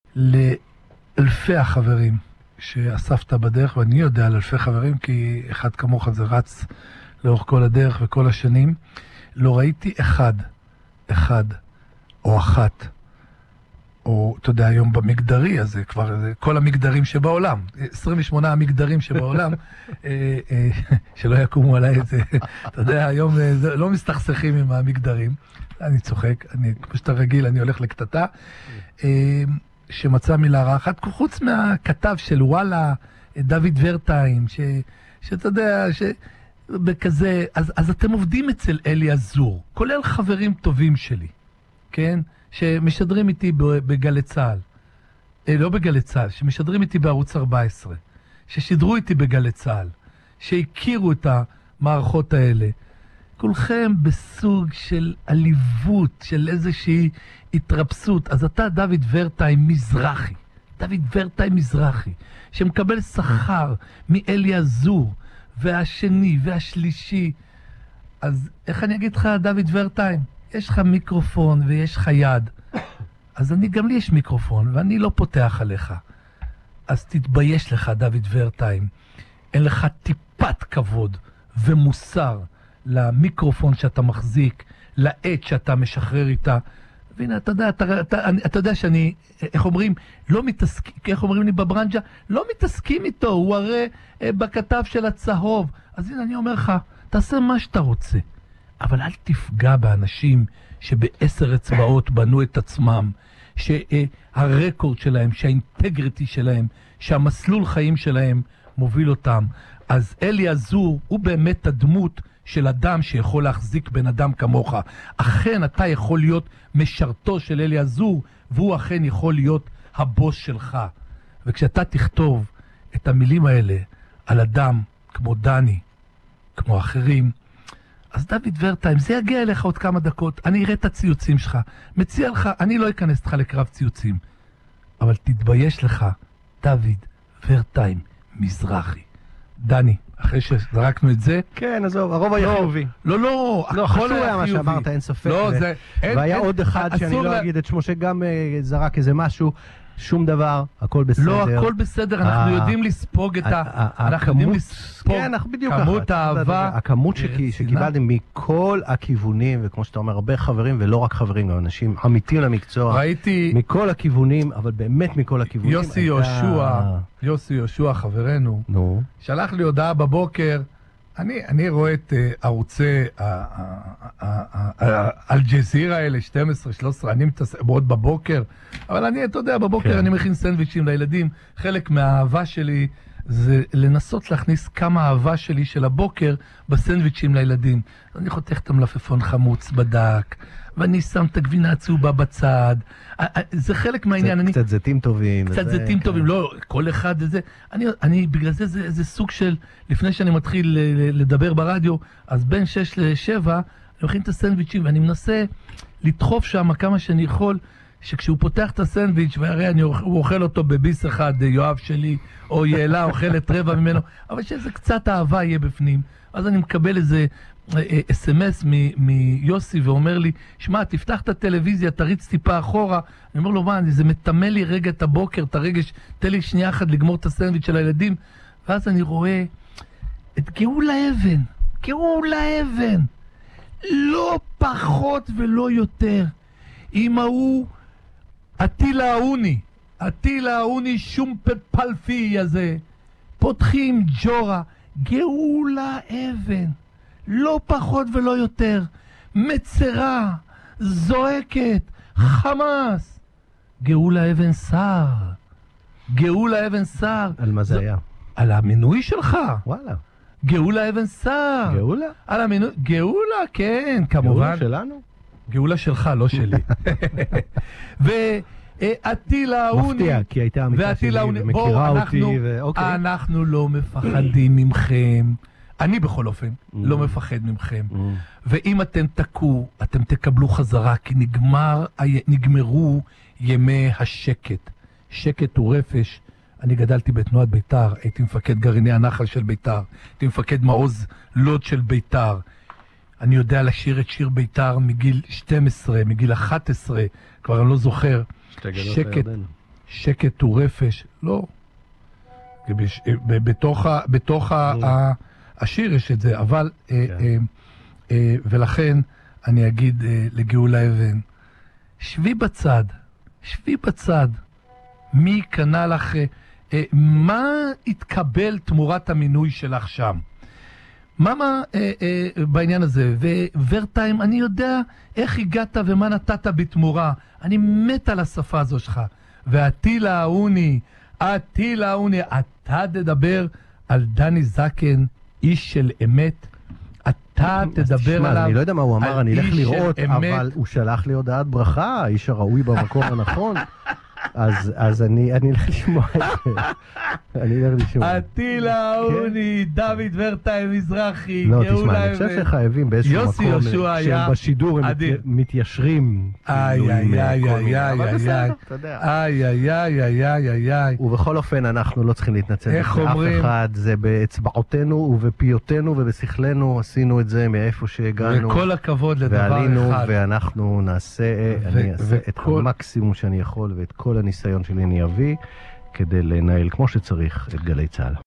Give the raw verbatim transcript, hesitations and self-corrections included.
לאלפי החברים שאספת בדרך, ואני יודע על אלפי חברים, כי אחד כמוך זה רץ לאורך כל הדרך וכל השנים, לא ראיתי אחד, אחד או אחת, או אתה יודע, היום במגדרי הזה, כבר כל המגדרים שבעולם, עשרים ושמונה המגדרים שבעולם, שלא יקומו עליי את זה, אתה יודע, היום לא מסתכסכים עם המגדרים, אני צוחק, אני, כמו שאתה רגיל, אני הולך לקטטה, שמצא מילה רעה אחת, חוץ מהכתב של וואלה, דוד ורטיים, ש, שאתה יודע, שבכזה, אז, אז אתם עובדים אצל אלי עזור, כולל חברים טובים שלי, כן? שמשדרים איתי בגלי צהל, אה, לא בגלי צהל, שמשדרים איתי בערוץ ארבע עשרה, ששידרו איתי בגלי צהל, שהכירו את המערכות האלה, כולכם בסוג של עליבות, של איזושהי התרפסות. אז אתה דוד ורטיים מזרחי, דוד ורטיים מזרחי, שמקבל שכר מאלי עזור, והשני והשלישי. אז איך אני אגיד לך, דוד ורטיים? יש לך מיקרופון ויש לך יד. אז אני, גם לי יש מיקרופון, ואני לא פותח עליך. אז תתבייש לך, דוד ורטיים. אין לך טיפת כבוד ומוסר למיקרופון שאתה מחזיק, לעת שאתה משחרר איתה. והנה, אתה יודע, אתה, אתה, אני, אתה יודע שאני, איך אומרים, לא מתעסקים, איך אומרים לי בברנג'ה, לא מתעסקים איתו, הוא הרי אה, בכתב של הצהוב. אז הנה, אני אומר לך, תעשה מה שאתה רוצה. אבל אל תפגע באנשים שבעשר אצבעות בנו את עצמם, שהרקורד שלהם, שהאינטגריטי שלהם, שהמסלול חיים שלהם מוביל אותם. אז אלי עזור הוא באמת הדמות של אדם שיכול להחזיק בן אדם כמוך. אכן אתה יכול להיות משרתו של אלי עזור, והוא אכן יכול להיות הבוס שלך. וכשאתה תכתוב את המילים האלה על אדם כמו דני, כמו אחרים, אז דוד ורטיים, זה יגיע אליך עוד כמה דקות, אני אראה את הציוצים שלך, מציע לך, אני לא אכנס לך לקרב ציוצים, אבל תתבייש לך, דוד ורטיים מזרחי. דני, אחרי שזרקנו את זה... כן, עזוב, הרוב היה חיובי. לא, לא, לא, חשוב היה מה שאמרת, אין ספק. לא, זה... והיה עוד אחד שאני לא אגיד את שמו, שגם זרק איזה משהו, שום דבר, הכל בסדר. לא, הכל בסדר, אנחנו יודעים לספוג את ה... אנחנו יודעים לספוג כמות האהבה. הכמות שקיבלתם מכל הכיוונים, וכמו שאתה אומר, הרבה חברים, ולא רק חברים, גם אנשים עמיתים למקצוע. ראיתי... מכל הכיוונים, אבל באמת מכל הכיוונים. יוסי יהושע, יוסי יהושע, חברנו, נו. שלח לי הודעה בבוקר, אני, אני רואה את ערוצי אל-ג'זירה האלה, שתים עשרה שלוש עשרה, אני מתעסק מאוד בבוקר, אבל אני, אתה יודע, בבוקר אני מכין סנדוויצ'ים לילדים. חלק מהאהבה שלי זה לנסות להכניס כמה אהבה שלי של הבוקר בסנדוויצ'ים לילדים. אני חותך את המלפפון חמוץ בדק, ואני שם את הגבינה הצהובה בצד. זה חלק מהעניין. קצת זיתים טובים. קצת זיתים טובים, לא, כל אחד זה. אני, בגלל זה, זה סוג של, לפני שאני מתחיל לדבר ברדיו, אז בין שש לשבע, אני מכין את הסנדוויצ'ים, ואני מנסה לדחוף שם כמה שאני יכול, שכשהוא פותח את הסנדוויץ', והרי אני, הוא אוכל אותו בביס אחד, יואב שלי, או יעלה אוכלת רבע ממנו, אבל שזה קצת אהבה יהיה בפנים. אז אני מקבל איזה אס אם אס מיוסי ואומר לי, שמע, תפתח את הטלוויזיה, תריץ טיפה אחורה. אני אומר לו, מה, זה מטמא לי רגע את הבוקר, את הרגש, תן לי שנייה אחת לגמור את הסנדוויץ' של הילדים. ואז אני רואה את גאולה אבן, גאולה אבן, לא פחות ולא יותר. עם ההוא, אטילה האוני, אטילה האוני שום פלפי הזה, פותחים ג'ורה, גאולה אבן, לא פחות ולא יותר, מצרה, זועקת, חמאס, גאולה אבן שר, גאולה אבן שר. על מה זה היה? על המינוי שלך. וואלה. גאולה אבן שר. גאולה? על המינוי, גאולה, כן, כמובן. גאולה שלנו? גאולה שלך, לא שלי. ואטילה האוני... מפתיע, כי הייתה עמיתה שלי ומכירה אותי. אנחנו לא מפחדים ממכם. אני בכל אופן לא מפחד ממכם. ואם אתם תקעו, אתם תקבלו חזרה, כי נגמרו ימי השקט. שקט הוא רפש. אני גדלתי בתנועת ביתר, הייתי מפקד גרעיני הנחל של ביתר, הייתי מפקד מעוז לוד של ביתר. אני יודע לשיר את שיר ביתר מגיל שתים עשרה, מגיל אחת עשרה, כבר אני לא זוכר. שקט, שקט הוא רפש. לא. בש- ב- בתוך, ה- בתוך ה- ה- השיר יש את זה, אבל, אה, כן. אה, אה, ולכן אני אגיד אה, לגאולה אבן, שבי בצד, שבי בצד. מי קנה לך, אה, אה, מה התקבל תמורת המינוי שלך שם? מה מה אה, אה, בעניין הזה? וורטיים, אני יודע איך הגעת ומה נתת בתמורה. אני מת על השפה הזו שלך. והטילה האוני, הטילה האוני, אתה תדבר על דני זקן, איש של אמת. אתה תדבר תשמע, עליו. אני לא יודע מה הוא אמר, על אני אלך איש של לראות, אמת. אבל הוא שלח לי הודעת ברכה, האיש הראוי במקום הנכון. אז אז אני אני אלך לשמוע את זה. אני אלך לשמוע. הטילה האוני, דוד וורטיים מזרחי, לא, גאולה תשמע, אני חושב אבן. שחייבים באיזשהו יוסי מקום, יהושע היה שהם בשידור הם אדיר. מת- מתיישרים. איי, כאילו, עם, איי, אה, איי, כל איי, מיני, איי, אבל איי, בסדר, איי. אתה יודע. איי, איי, איי, איי, איי, איי, איי. ובכל אופן, אנחנו לא צריכים להתנצל איך בפני אומרים? אף אחד, זה באצבעותינו ובפיותינו ובשכלנו עשינו את זה מאיפה שהגענו. וכל הכבוד לדבר ועלינו, אחד. ואנחנו נעשה, ו- אני אעשה את וכל- המקסימום שאני יכול, ואת כל הניסיון שלי אני אביא, כדי לנהל כמו שצריך את גלי צהל.